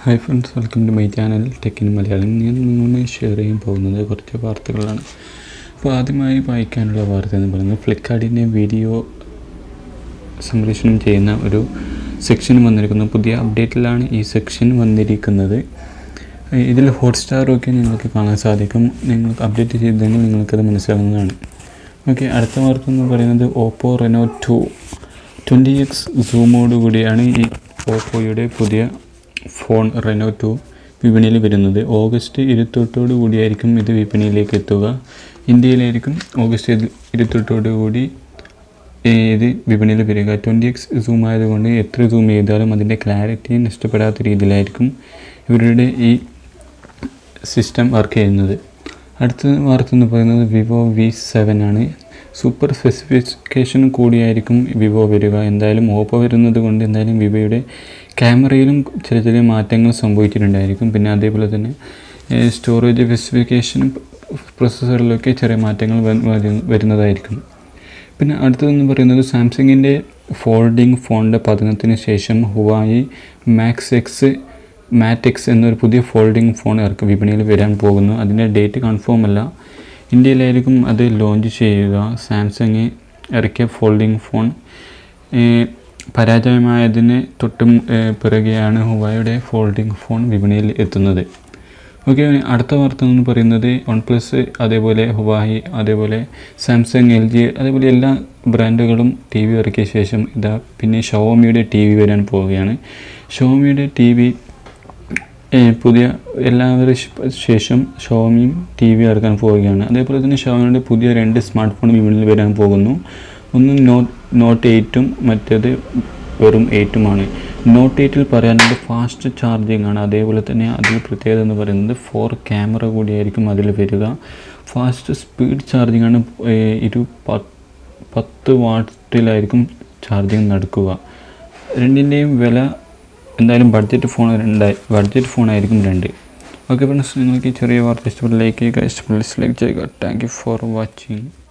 Hi friends, welcome to my channel Tech in Malayalam. ഞാൻ നിങ്ങളോട് share ചെയ്യാൻ പോകുന്നത് കുറച്ച് വാർത്തകളാണ്. അപ്പോൾ ആദ്യമായി വായിക്കാനുള്ള വാർത്ത എന്ന് പറയുന്നത് ഫ്ലിപ്കാർട്ടിൻ്റെ വീഡിയോ സംപ്രേഷണം ചെയ്യുന്ന ഒരു സെക്ഷൻ വന്നിരിക്കുന്നു. പുതിയ അപ്ഡേറ്റിലാണ് ഈ സെക്ഷൻ വന്നിരിക്കുന്നത്. ഇതിൽ ഹോട്ട്സ്റ്റാറൊക്കെ നിങ്ങൾക്ക് കാണാൻ സാധിക്കും. നിങ്ങൾക്ക് അപ്ഡേറ്റ് ചെയ്തെങ്കിൽ നിങ്ങൾക്കത് മനസ്സിലാവുന്നതാണ്. ഓക്കെ, അടുത്ത വാർത്ത എന്ന് പറയുന്നത് ഓപ്പോ റെനോ 2 20x സൂമോടുകൂടിയാണ് ഈ ഓപ്പോയുടെ പുതിയ ഫോൺ റെനോ 2 വിപണിയിൽ വരുന്നത്. ഓഗസ്റ്റ് 28 കൂടിയായിരിക്കും ഇത് വിപണിയിലേക്ക് എത്തുക. ഇന്ത്യയിലായിരിക്കും ഓഗസ്റ്റ് 28 കൂടി ഇത് വിപണിയിൽ വരിക. 20x സൂം ആയതുകൊണ്ട് എത്ര സൂം ചെയ്താലും അതിൻ്റെ ക്ലാരിറ്റി നഷ്ടപ്പെടാത്ത രീതിയിലായിരിക്കും ഇവരുടെ ഈ സിസ്റ്റം വർക്ക് ചെയ്യുന്നത്. അടുത്ത വാർത്ത എന്ന് പറയുന്നത് വിവോ V7 ആണ്. സൂപ്പർ സ്പെസിഫിക്കേഷൻ കൂടിയായിരിക്കും വിവോ വരിക. എന്തായാലും ഓപ്പോ വരുന്നത് കൊണ്ട് എന്തായാലും വിവോയുടെ ക്യാമറയിലും ചെറിയ മാറ്റങ്ങൾ സംഭവിച്ചിട്ടുണ്ടായിരിക്കും. പിന്നെ അതേപോലെ തന്നെ സ്റ്റോറേജ് സ്പെസിഫിക്കേഷനും പ്രൊസസ്സറിലൊക്കെ ചെറിയ മാറ്റങ്ങൾ വരുന്നതായിരിക്കും. പിന്നെ അടുത്തതെന്ന് പറയുന്നത് സാംസങ്ങിൻ്റെ ഫോൾഡിംഗ് ഫോണിൻ്റെ പതനത്തിന് ശേഷം ഹുവായി മാറ്റ് എക്സ് എന്നൊരു പുതിയ ഫോൾഡിംഗ് ഫോൺ വിപണിയിൽ വരാൻ പോകുന്നു. അതിൻ്റെ ഡേറ്റ് കൺഫേം അല്ല. ഇന്ത്യയിലായിരിക്കും അത് ലോഞ്ച് ചെയ്യുക. സാംസങ് ഇറക്കിയ ഫോൾഡിംഗ് ഫോൺ പരാജയമായതിന് തൊട്ടും പിറകെയാണ് ഹുവായുടെ ഫോൾഡിംഗ് ഫോൺ വിപണിയിൽ എത്തുന്നത്. ഓക്കെ, അടുത്ത വാർത്ത എന്ന് പറയുന്നത് OnePlus, അതേപോലെ ഹുവായി, അതേപോലെ സാംസങ്, LG, അതേപോലെ എല്ലാ ബ്രാൻഡുകളും ടി വി ഇറക്കിയ ശേഷം പിന്നെ ഷവോമിയുടെ ടി വി വരാൻ പോവുകയാണ്. ഷവോമിയുടെ ടി വി പുതിയ എല്ലാവരും ശേഷം ഷവോമിയും ടി വി ഇറക്കാൻ പോവുകയാണ്. അതേപോലെ തന്നെ ഷവോമിയുടെ പുതിയ 2 സ്മാർട്ട് ഫോൺ വിപണിയിൽ വരാൻ പോകുന്നു. ഒന്ന് നോട്ട് 8ഉം മറ്റേത് വെറും 8ഉമാണ്. നോട്ട് 8ൽ പറയാനുള്ളത് ഫാസ്റ്റ് ചാർജിങ് ആണ്. അതേപോലെ തന്നെ അതിൽ പ്രത്യേകത എന്ന് പറയുന്നത് 4 ക്യാമറ കൂടിയായിരിക്കും അതിൽ വരിക. ഫാസ്റ്റ് സ്പീഡ് ചാർജിങ് ആണ്. 10 വാട്ടിലായിരിക്കും ചാർജിങ് നടക്കുക. രണ്ടിൻ്റെയും വില എന്തായാലും ബഡ്ജറ്റ് ഫോണായിരിക്കും 2. ഓക്കെ ഫ്രണ്ട്സ്, നിങ്ങൾക്ക് ഈ ചെറിയ വാർത്ത ഇഷ്ടപ്പെട്ട ലൈക്ക് ചെയ്യുക, ഇഷ്ടപ്പെട്ട ഡിസ്ലൈക്ക് ചെയ്യുക. Thank you for watching.